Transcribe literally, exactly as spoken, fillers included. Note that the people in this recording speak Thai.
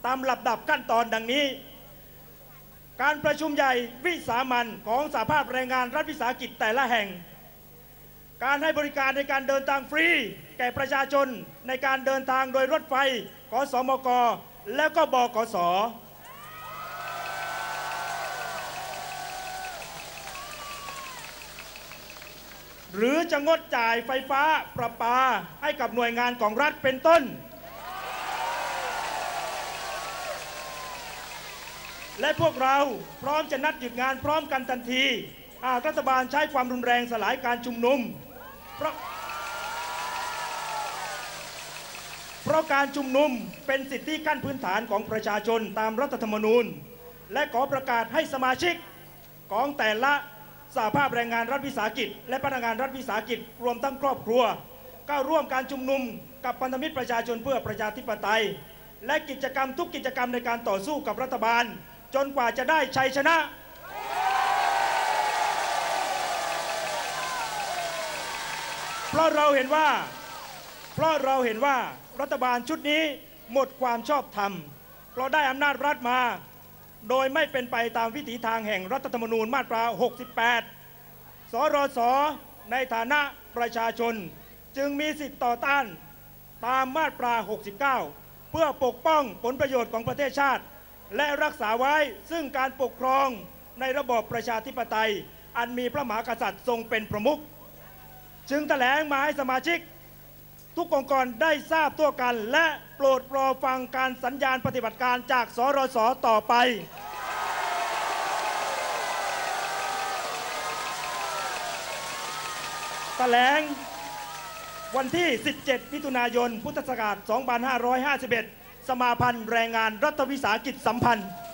ตามลำดับขั้นตอนดังนี้การประชุมใหญ่วิสามัญของสหภาพแรงงานรัฐวิสาหกิจแต่ละแห่งการให้บริการในการเดินทางฟรีแก่ประชาชนในการเดินทางโดยรถไฟกสมกและก็บกส.หรือจะงดจ่ายไฟฟ้าประปาให้กับหน่วยงานของรัฐเป็นต้นและพวกเราพร้อมจะนัดหยุดงานพร้อมกันทันทีหากรัฐบาลใช้ความรุนแรงสลายการชุมนุมเพราะเพราะการชุมนุมเป็นสิทธิขั้นพื้นฐานของประชาชนตามรัฐธรรมนูญและขอประกาศให้สมาชิกของแต่ละสหภาพแรงงานรัฐวิสาหกิจและพนักงานรัฐวิสาหกิจรวมทั้งครอบครัวเข้าร่วมการชุมนุมกับพันธมิตรประชาชนเพื่อประชาธิปไตยและกิจกรรมทุกกิจกรรมในการต่อสู้กับรัฐบาลจนกว่าจะได้ชัยชนะเพราะเราเห็นว่าเพราะเราเห็นว่ารัฐบาลชุดนี้หมดความชอบธรรมเพราะได้อำนาจรัฐมาโดยไม่เป็นไปตามวิถีทางแห่งรัฐธรรมนูญมาตราหกสิบแปดสรสในฐานะประชาชนจึงมีสิทธิ์ต่อต้านตามมาตราหกสิบเก้าเพื่อปกป้องผลประโยชน์ของประเทศชาติและรักษาไว้ซึ่งการปกครองในระบอบประชาธิปไตยอันมีพระมหากษัตริย์ทรงเป็นประมุขจึงแถลงมาให้สมาชิกทุกองค์กรได้ทราบทั่วกันและโปรดรอฟังการสัญญาณปฏิบัติการจากสรสต่อไปแถลงวันที่สิบเจ็ดมิถุนายนพุทธศักราชสองพันห้าร้อยห้าสิบเอ็ดสมาพันธ์แรงงานรัฐวิสาหกิจสัมพันธ์